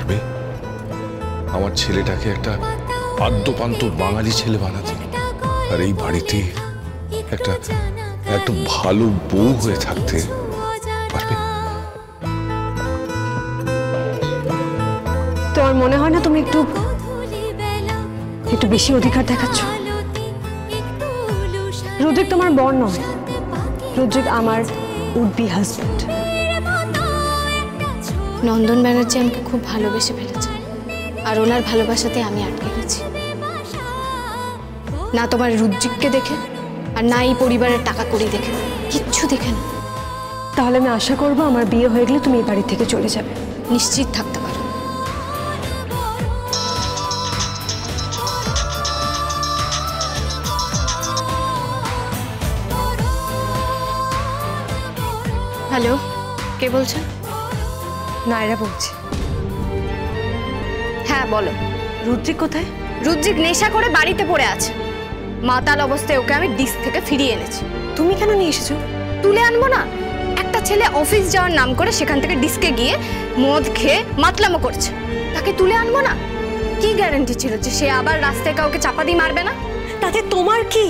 পারবে আমার ছেলেটাকে একটা আদ্যপান্ত বাঙালি ছেলে বানাতে, আর এই বাড়িতে একটা একটা ভালো বউ হয়ে থাকতে পারবে? তোমার মনে হয় না তুমি একটু একটু বেশি অধিকার দেখাচ্ছ? রুদ্রিক তোমার বর নয়, রুদ্রিক আমার would be husband. Nandan Banerjee আমাকে খুব ভালোবেসে ফেলেছে, আর ওনার ভালোবাসাতে আমি আটকে গেছি। না তোমার রুদ্রিককে দেখে, আর না এই পরিবারের টাকা কড়ি দেখে, কিচ্ছু দেখে না। তাহলে আমি আশা করবো আমার বিয়ে হয়ে গেলে তুমি এই বাড়ি থেকে চলে যাবে। নিশ্চিত থাকতে পারো। হ্যালো, কে বলছেন? নায়রা বলছি। হ্যাঁ বলো। রুদ্রিক কোথায়? রুদ্রিক নেশা করে বাড়িতে পড়ে আছে। মাতাল অবস্থায় ওকে আমি ডিস্ক থেকে ফিরিয়ে এনেছি। তুমি কেন নিয়ে এসেছো? তুলে আনবো না? একটা ছেলে অফিস যাওয়ার নাম করে সেখান থেকে ডিস্কে গিয়ে মদ খেয়ে মাতলামো করছে, তাকে তুলে আনবো না? কি গ্যারান্টি ছিল যে সে আবার রাস্তায় কাউকে চাপা দিয়ে মারবে না? তাতে তোমার কি?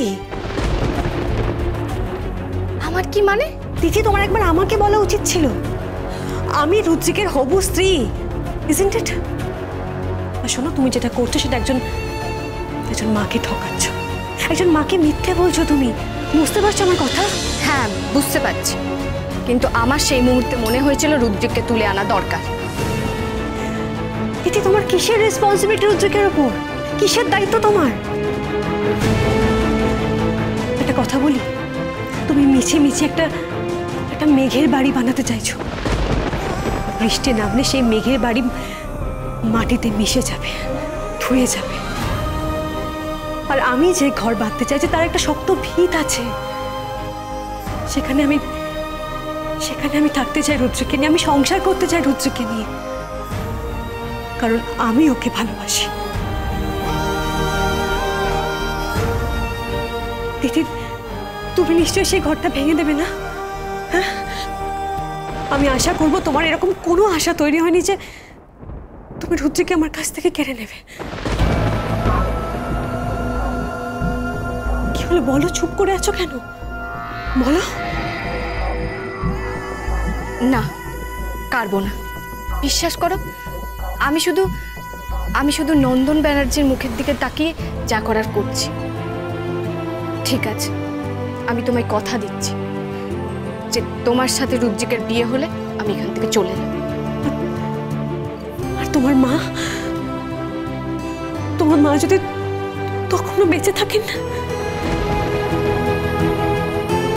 আমার কি মানে? দিদি, তোমার একবার আমাকে বলা উচিত ছিল। আমি রুদ্রিকের হবু স্ত্রী, ইজন্ট ইট? আর শোনো, তুমি যেটা করছো সেটা একজন মাকে ঠকাচ্ছ, একজন মাকে মিথ্যে বলছো তুমি। বুঝতে পারছো আমার কথা? হ্যাঁ বুঝতে পারছি, কিন্তু আমার সেই মুহূর্তে মনে হয়েছিল রুদ্রিককে তুলে আনা দরকার। দিদি, তোমার কিসের রেসপন্সিবিলিটি রুদ্রিকের উপর? কিসের দায়িত্ব তোমার? একটা কথা বলি, তুমি মিছে মিছে একটা মেঘের বাড়ি বানাতে চাইছো। বৃষ্টি নামলে সেই মেঘের বাড়ি মাটিতে মিশে যাবে, ধুয়ে যাবে। আর আমি যে ঘর বাঁধতে চাইছি তার একটা শক্ত ভিত আছে। সেখানে আমি থাকতে চাই রুদ্রিককে নিয়ে, আমি সংসার করতে চাই রুদ্রিককে নিয়ে, কারণ আমি ওকে ভালোবাসি। দিদি, তুমি নিশ্চয়ই সেই ঘরটা ভেঙে দেবে না? হ্যাঁ, আমি আশা করব তোমার এরকম কোনো আশা তৈরি হয়নি যে তুমি রুদ্রিককে আমার কাছ থেকে কেড়ে নেবে। কি হলো বলো, চুপ করে আছো কেন? বলো। না, পারবো না। বিশ্বাস করো, আমি শুধু নন্দন ব্যানার্জির মুখের দিকে তাকিয়ে যা করার করছি। ঠিক আছে, আমি তোমায় কথা দিচ্ছি যে তোমার সাথে রুদ্রিকের বিয়ে হলে আমি এখান থেকে চলে যাব। আর তোমার মা যদি তখনও বেঁচে থাকেন না?